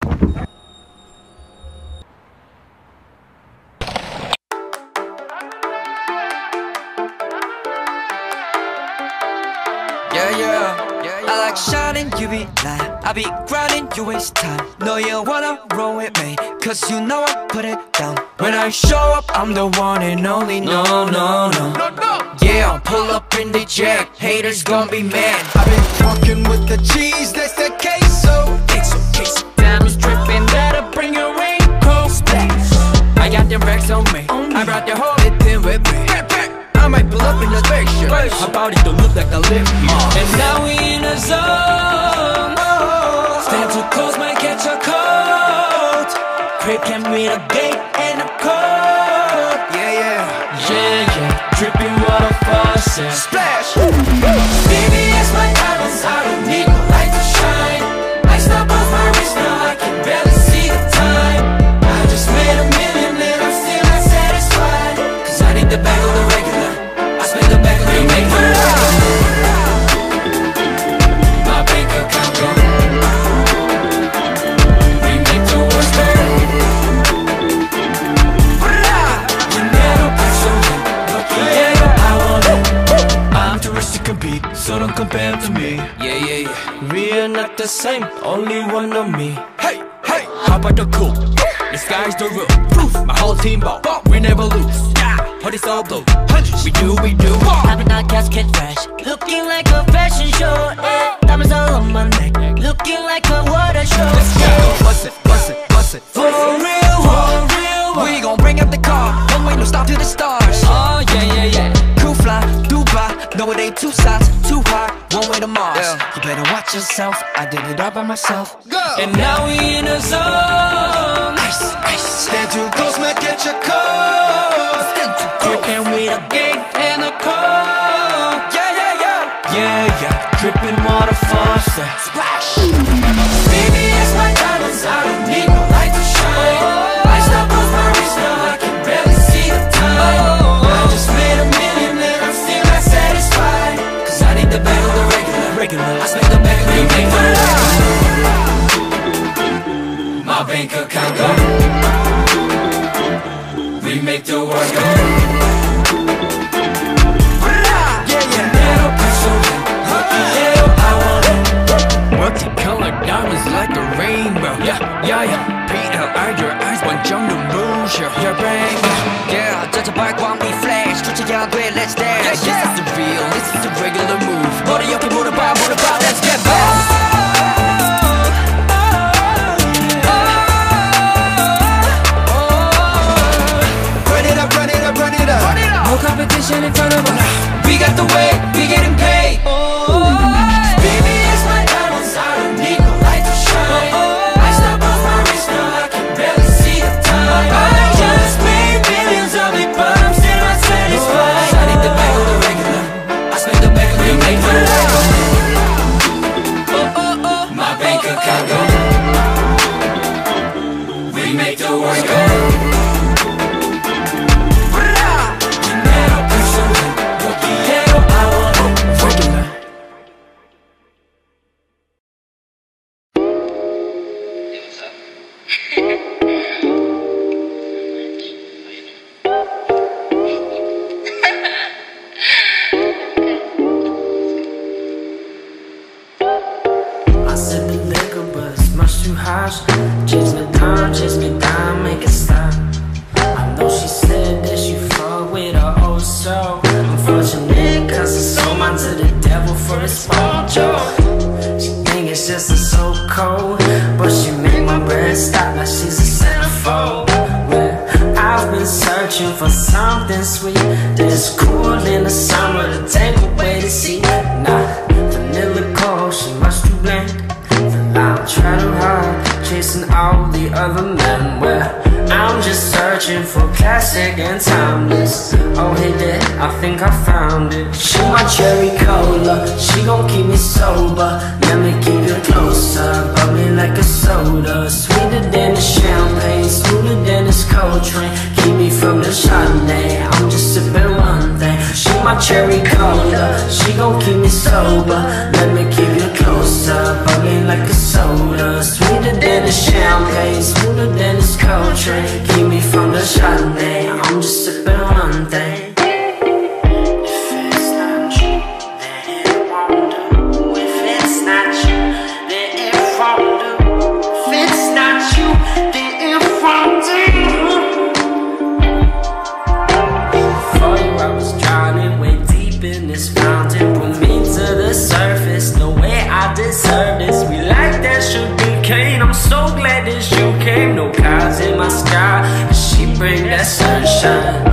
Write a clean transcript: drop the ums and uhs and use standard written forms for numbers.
I like shining, you be lying. I be grinding, you waste time. No, you wanna roll with me, cause you know I put it down. When I show up, I'm the one and only. No. Yeah, I'll pull up in the jack. Haters gon' be mad. I been fucking with the cheese, that's the queso. Diamonds dripping, better bring your raincoat. Splash. I got them racks on me. I brought the whole thing with me. I might pull up in the spaceship. How about it don't look like I live here? And now we in a zone. Stand too close, might catch a cold. Crib came with a gate and a code. Yeah. Dripping water faucet. Splash. Baby, it's my diamonds. I don't need no light to shine. I stop off my wrist now, I can barely see the time. I just made $1 million and I'm still not satisfied. Cause I need the bag of the regular. I spend the bag of the regular. My bank account go. We make the worst go. You never put some in. I want it. I'm too rich to compete, so don't compare to me. Yeah. We are not the same, only one of me. Hey, how about the coupe? The sky's the roof. My whole team ball, we never lose. Party's all blue, we do. Popping out casket fresh, looking like a fashion show. Diamonds all on my neck, looking like a water show. Let's go, bust it. For real, we gon' bring up the car. One way, no stop to the stars. Oh yeah. Cool fly, Dubai. No, it ain't two sides, too high. One way to Mars. You better watch yourself. I did it all by myself. Go. And now we in a zone. Ice. Stand too close, might catch a cold. Stand too close. Dripping with a gate and a code. Yeah. Dripping water faucet. Splash. Baby, it's my diamonds. I don't need no light to shine. I stop off my wrist now, I can barely see the time. I just made $1 million and I'm still not satisfied. Cause I need the bag of the regular. I spend the bag of the regular. My bank account go. We make the world go. Multicolored diamonds like a rainbow. Yeah. PLR, your eyes one jump to move your brain. Yeah, just a bike one we flash. touching great, let's dance. This is the real, this is the regular move. 머리 옆에 물어봐, let's get back. No competition in front of us. We got the way, we getting paid. Baby, it's my diamonds, I don't need no light to shine. I stop off my wrist now, I can barely see the time. I just made millions of it, but I'm still not satisfied. I need the bag of the regular, I spend the bag of the regular. My bank account go. We make the world go. Chase me down, make it stop. I know she said that she fuck with her old soul. Unfortunate, cause I sold mine to the devil for a small joke. She think it's just a so cold, but she make my breath stop like she's a centerfold. Well, I've been searching for something sweet that's cool in the summer to take away the heat. Nah, vanilla cold, she much too bland. I'm trying hard, chasing all the other men. Well, I'm just searching for classic and timeless. Oh hey there, I think I found it. She my cherry cola, she gon' keep me sober. Let me keep you closer, bubbly like a soda. Sweeter than the champagne, smoother than this Coltrane. Keep me from the Chardonnay, I'm just sipping one thing. She my cherry cola, she gon' keep me sober. Let me keep you closer, bubbly like a soda. Sweeter than the champagne, way, smoother than this cold train. Keep me from the Chardonnay, I'm just sipping on one thing. If it's not you, then it won't do. If it's not you, then it won't do. If it's not you, then it won't do. Before you I was drowning way deep in this fountain. Put me to the surface the way I deserve this. We like that sugar cane, I'm so glad that you came. No clouds in my sky, she bring that sunshine.